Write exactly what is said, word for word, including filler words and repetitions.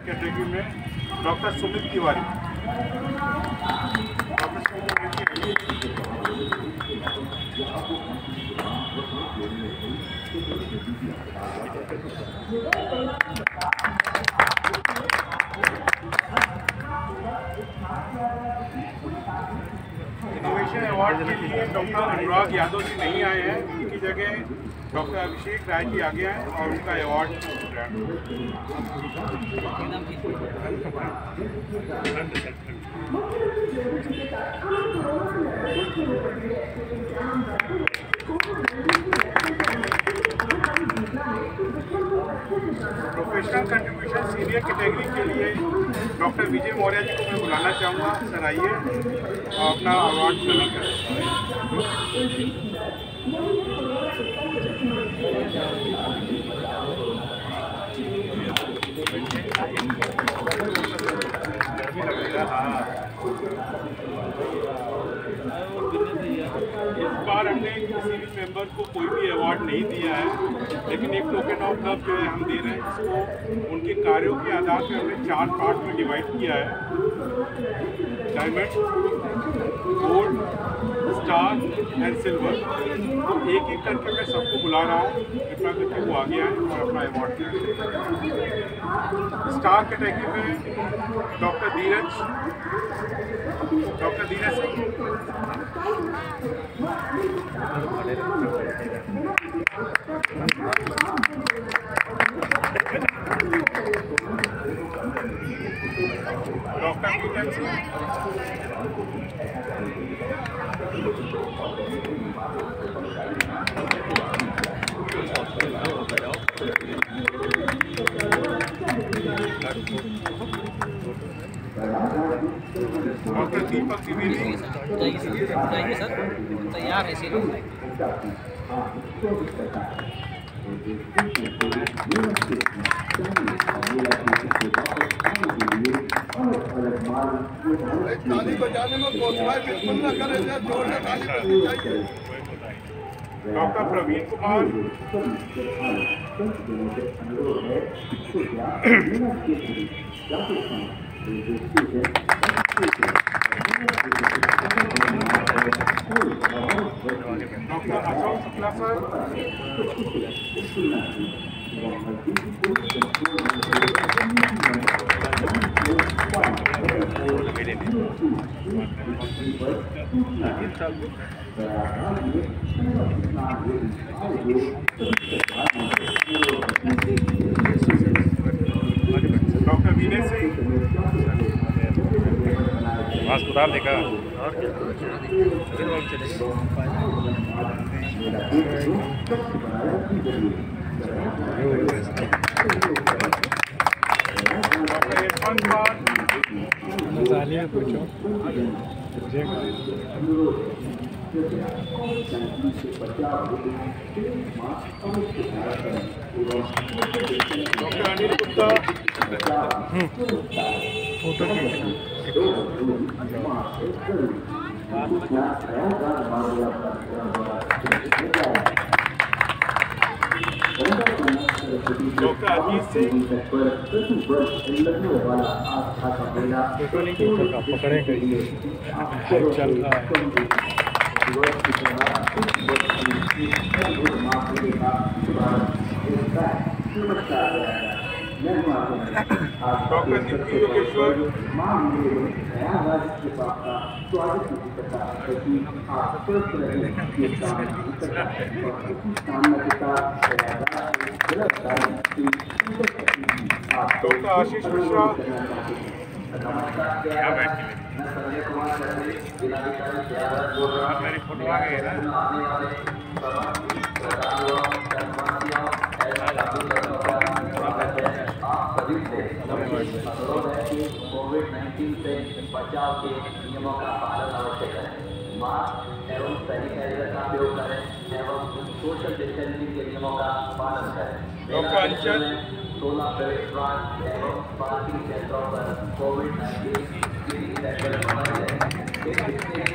Category में doctor Sumit Tiwari. Innovation award के लिए डॉक्टर अनुराग यादव जी नहीं आए हैं, उनकी जगह डॉक्टर अभिषेक राय जी आगे हैं और उनका award professional contribution senior category के लिए डॉक्टर विजय मौर्य जी को मैं बुलाना चाहूँगा। सर आइए और अपना अवार्ड प्रेजेंट करें। इस बार हमने किसी भी मेंबर को कोई भी अवार्ड नहीं दिया है, लेकिन एक टोकन ऑफ लव जो है हम दे रहे हैं, इसको उनके कार्यों के आधार पर हमने चार पार्ट में डिवाइड किया है: diamond, gold, star and silver. तो एक एक करके मैं सबको बुला रहा हूँ, कृपया करके वो आगे आए और अपना अवार्ड दें। स्टार कैटेगरी में doctor Dheeraj doctor Dheeraj Singh. Doctor Kundan Singh. Doctor Deepak Dwivedi. बताइए सर, तैयार है सिर्फ। ताली बजाने में कोशिश बिल्कुल न करें, जोर से ताली बजनी चाहिए। Doctor Praveen Kumar. Doctor Ashok Shukla sir. Doctor Vinay Singh. अस्पताल देखा और डॉक्टर इरफान खान। पूछो doctor Anil Gupta. Photo doctor Ajit Singh. पकड़े चल रहा है। डॉक्टर दीप्ति योगेश्वर। डॉक्टर आशीष मिश्रा। मेरी फोटो आ गई है कोविड नाइन्टीन से बचाव के नियमों का पालन आवश्यक है। मास्क एवं सैनिटाइजर का उपयोग करें एवं सोशल डिस्टेंसिंग के नियमों का पालन करें। डॉक्टर अंचल। सोलह प्रवेश द्वार एवं पार्किंग केंद्रों पर कोविड नाइन्टीन की